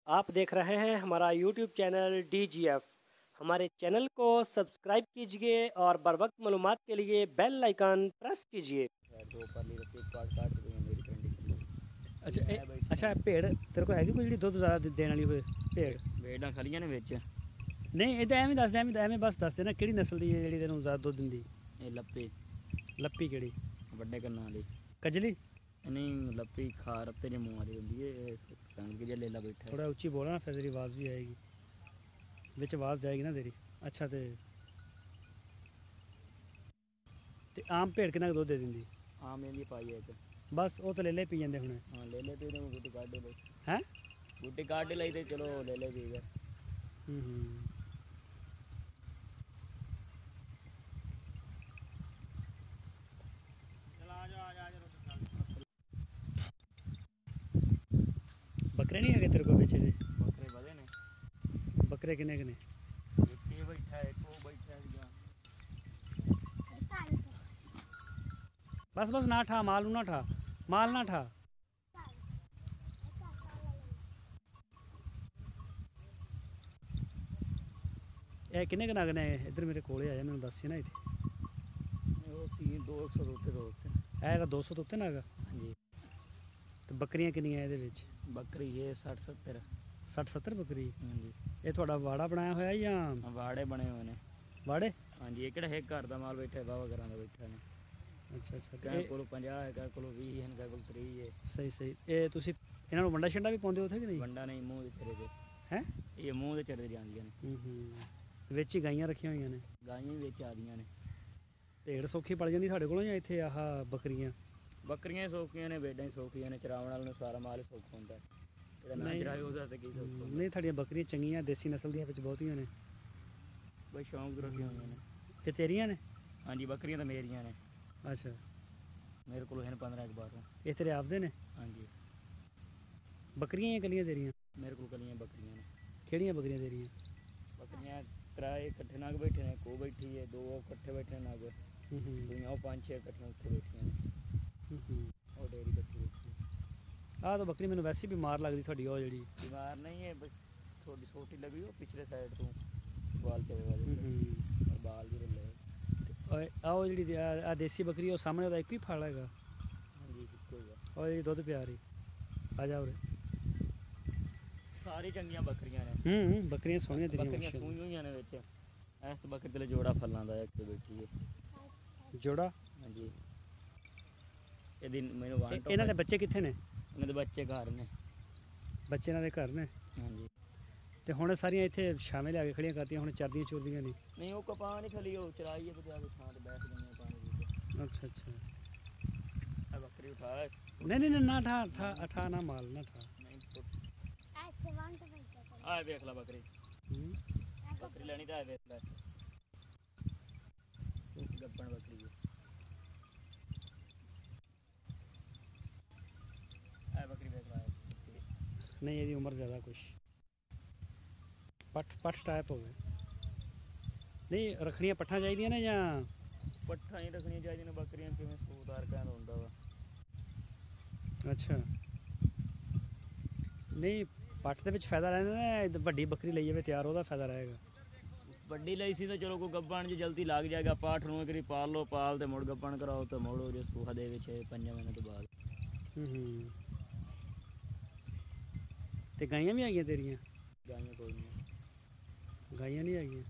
आप देख रहे हैं हमारा यूट्यूब चैनल DGF। हमारे चैनल को सब्सक्राइब कीजिए और बर वक्त मालूमात के लिए बेल आइकन प्रेस कीजिए। अच्छा भेड़ तेरे को हैगी कोई जी दुध ज़्यादा देने वाली होए भेड़ भेड़ां खड़ियां ने विच नहीं इधर एवं दस एवं बस दस देना कि नस्ल की है जी तेन ज़्यादा दुध दिंदी ये लप्पी लप्पी कि वड्डे कन्नां वाली कजली नहीं लप्पी खार ते जे मुंह वाली होंदी है रंग के लेला बैठा थोड़ा उच्ची बोला ना फिर तेरी आवाज़ भी आएगी विच आवाज़ जाएगी ना तेरी। अच्छा ते आम भेड़ कितना दुध दे दिंदी आम एंदी पाई है बस वो तो ले पी जाते हुणे हाँ ले ले पी गुटी काट ले हैं गुटी काट लाई तो चलो ले ले पी गए बकरे नहीं है तेरे को बेचे दे बकरे बड़े ने बकरे किने किने एक ये बैठा है एक वो बैठा है बस बस ना ठा माल ना ठा माल ना ठा ए किन्ने क नग ने इधर मेरे कोले आया मैंने दसी ना इतने वो सी 200 उत्ते दो से है 200 तो उत्ते नग हाँ जी तो बकरियां किन्नियां ਇਹਦੇ ਵਿੱਚ बकरी ये 60 70 60 70 बकरी हाँ जी ਇਹ ਤੁਹਾਡਾ ਵਾੜਾ ਬਣਾਇਆ ਹੋਇਆ ਜਾਂ वाड़े बने हुए ने ਵਾੜੇ हाँ जी एक घर का माल बैठा है बाबा घर का बैठा ने ਅੱਛਾ ਅੱਛਾ कहीं को 50 है कहीं को 20 है कहीं को 30 है ਸਹੀ ਸਹੀ ਇਹ ਤੁਸੀਂ ਇਹਨਾਂ ਨੂੰ ਵੰਡਾ ਛੰਡਾ ਵੀ ਪਾਉਂਦੇ ਹੋ ਉੱਥੇ ਕਿ ਨਹੀਂ वंडा नहीं मुंह दे चढ़े दे ਹੈ ये मुंह दे चढ़े जांदियां ने ਵਿੱਚ ਹੀ ਗਾਈਆਂ ਰੱਖੀਆਂ ਹੋਈਆਂ ਨੇ गाइयां भी बेच आदियां ने ਢੇੜ ਸੌਖੀ ਪੜ ਜਾਂਦੀ ਸਾਡੇ ਕੋਲੋਂ ਜਾਂ ਇੱਥੇ ਆਹ ਬੱਕਰੀਆਂ बकरियां सौखियां ने भेड़ां सौखियां ने चरावण वाले सारा माल सौखा होंदा है जेड़ा ना नहीं। चराए उसदा ते की सौखा होंदा ਨਹੀਂ ਤੁਹਾਡੀਆਂ ਬੱਕਰੀਆਂ ਚੰਗੀਆਂ ਦੇਸੀ ਨਸਲ ਦੀਆਂ ਵਿੱਚ ਬਹੁਤੀਆਂ ਨੇ बस शौक तो रखियां हुई ने ਇਹ ਤੇਰੀਆਂ ਨੇ हाँ जी बकरियां तो मेरियां ने ਅੱਛਾ मेरे को है 15 एक बार ਇਹ ਤੇਰੇ ਆਪਦੇ ਨੇ हाँ जी ਬੱਕਰੀਆਂ ਜਾਂ ਕੱਲੀਆਂ ਤੇਰੀਆਂ मेरे को कलियां बकरियां ने ਕਿਹੜੀਆਂ ਬੱਕਰੀਆਂ ਤੇਰੀਆਂ बकरियां त्राए इकट्ठे नाग बैठे ने को बैठी है दो इकट्ठे बैठे नाग दुनिया 5-6 इकट्ठे उत्थे बैठियां ने और डेरी इकट्ठी बैठी ਆਹ ਤਾਂ ਬੱਕਰੀ ਮੈਨੂੰ ਵੈਸੇ ਵੀ ਬਿਮਾਰ ਲੱਗਦੀ ਤੁਹਾਡੀ ਉਹ ਜਿਹੜੀ बीमार नहीं है बस थोड़ी छोटी लगी हो पिछले साइड तो बाल चले वाले और बाल भी रले ਆਹ ਉਹ ਜਿਹੜੀ ਆ ਦੇਸੀ ਬੱਕਰੀ ਉਹ ਸਾਹਮਣੇ ਉਹਦਾ ਇੱਕੋ ਹੀ ਫਲ ਹੈਗਾ हाँ जी इक्को ही है ਉਹ ਜਿਹੜੀ ਦੁੱਧ ਪਿਆ ਰਹੀ ਆ ਜਾ ਉਰੇ सारी चंगियां बकरियां ने ਬੱਕਰੀਆਂ ਸੋਹਣੀਆਂ ਤੇਰੀਆਂ बकरियां ਮਾਸ਼ਾਅੱਲਾ। सूई हुई ने विच इस तो बकरी ते जोड़ा फलां दा एक बैठी है ਜੋੜਾ हाँ जी ये दिन मैंने वांट ਇਹਨਾਂ ਦੇ ਬੱਚੇ ਕਿੱਥੇ ਨੇ इन्हां दे बच्चे घर ने ਬੱਚੇ ਇਹਨਾਂ ਦੇ ਘਰ ਨੇ हाँ जी ਤੇ ਹੁਣ ਸਾਰੀਆਂ ਇੱਥੇ ਸ਼ਾਮੇ ਲਿਆ ਕੇ ਖੜੀਆਂ ਕਰਤੀਆਂ ਹੁਣ ਚਰਦੀਆਂ ਚੁਰਦੀਆਂ ਨਹੀਂ नहीं वो कपां नहीं खली हो चराई है तो जाके छां ते बैठ गई पानी पी ਅੱਛਾ ਅੱਛਾ के बकरी उठा ਨਹੀਂ ਨਹੀਂ ਨਾ ਠਾ ਠਾ ਅਠਾ ਨਾ ਮਾਲ ਨਾ ਠਾ नहीं आ देख ला बकरी बकरी लेनी तो आ देख ला गप्पन बकरी है आ बकरी देख ला ਨਹੀਂ ਇਹਦੀ ਉਮਰ ਜ਼ਿਆਦਾ ਕੁਛ ਪੱਠ ਟਾਈਪ ਹੋਵੇ ਨਹੀਂ ਰੱਖਣੀਆਂ ਪੱਠਾਂ ਚਾਹੀਦੀਆਂ ਨੇ ਜਾਂ पट्ठा नहीं रखनी चाहिए ने बकरियां किवें सूदार कहंदा हुंदा वा ਅੱਛਾ ਨਹੀਂ ਪੱਠ ਦੇ ਵਿੱਚ ਫਾਇਦਾ ਰਹਿੰਦਾ ਨਾ ਵੱਡੀ ਬੱਕਰੀ ਲਈ ਜਾਵੇ ਤਿਆਰ ਉਹਦਾ ਫਾਇਦਾ ਰਹੇਗਾ ਵੱਡੀ ਲਈ ਸੀ ਤਾਂ ਚਲੋ ਕੋਈ ਗੱਬਣ ਜੇ ਜਲਦੀ ਲੱਗ ਜਾਏਗਾ ਪਾਠ ਨੂੰ ਇੱਕ ਵਾਰੀ ਪਾਲ ਲਓ ਪਾਲ ਤੇ ਮੁੜ ਗੱਬਣ ਕਰਾਓ ਤੇ ਮੋੜੋ ਜੇ ਸੂਹਾ ਦੇ ਵਿੱਚ 5 ਮਹੀਨੇ ਤੋਂ ਬਾਅਦ ਤੇ ਗਾਈਆਂ ਵੀ ਹੈਗੀਆਂ ਤੇਰੀਆਂ ਗਾਈਆਂ ਕੋਈ ਨਹੀਂ ਗਾਈਆਂ ਨਹੀਂ ਹੈਗੀਆਂ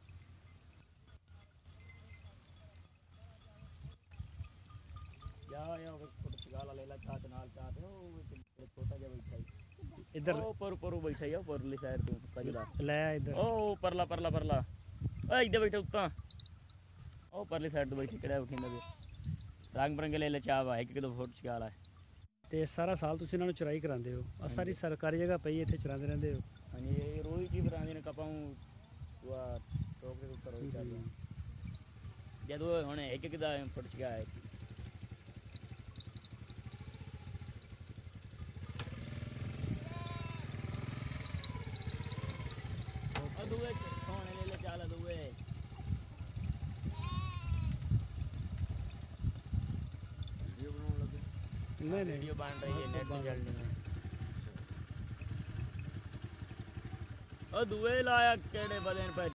ਜਾ ਆਇਆ ਉਹ ਪੁਰਤਗਾਲ ਲੈ ਲਾ ਚਾਹ ਨਾਲ ਚਾਹ ਤੇ ਉਹ ਛੋਟਾ ਜਿਹਾ ਬੈਠਾ ਹੀ ਇੱਧਰ ਉਹ ਪਰ ਬੈਠਾ ਹੀ ਉਹ ਪਰਲੀ ਸਾਈਡ ਤੋਂ ਕਜਦਾ ਲੈ ਆ ਇੱਧਰ ਉਹ ਪਰਲਾ ਓਏ ਇੱਧਰ ਬੈਠਾ ਉੱਤਾਂ ਉਹ ਪਰਲੀ ਸਾਈਡ ਤੋਂ ਬੈਠੀ ਕਿਹੜਾ ਉਠਿੰਦਾ ਵੀ ਰੰਗ ਬਰੰਗੇ ਲੈ ਲਾ ਚਾਹ ਵਾ ਇੱਕ ਦੋ ਪੁਰਤਗਾਲ ਆ ਤੇ ਸਾਰਾ ਸਾਲ ਤੁਸੀਂ ਇਹਨਾਂ ਨੂੰ ਚਰਾਈ ਕਰਾਉਂਦੇ ਹੋ ਆ ਸਾਰੀ ਸਰਕਾਰੀ ਜਗ੍ਹਾ ਪਈ ਇੱਥੇ ਚਰਾਉਂਦੇ ਰਹਿੰਦੇ ਹੋ ਹਾਂਜੀ ਇਹ ਰੋਈ ਕੀ ਬਰਾਂਦੇ ਨੇ ਕਪਾਉ ਵਾ ਟੋਕਰੇ ਉੱਪਰ ਰੋਈ ਚੱਲਦਾ ਜਦੋਂ ਹੁਣ ਇੱਕ ਦਾ ਪੁਰਤਗਾਲ ਹੈ दुए सोने ले ले चाला दुए वीडियो बनाने लगे नहीं वीडियो बन रही है नेट पे चल रही है ਉਹ ਦੂਏ ਲਾਇਆ ਕਿਹੜੇ ਬਦੇ ਨੇ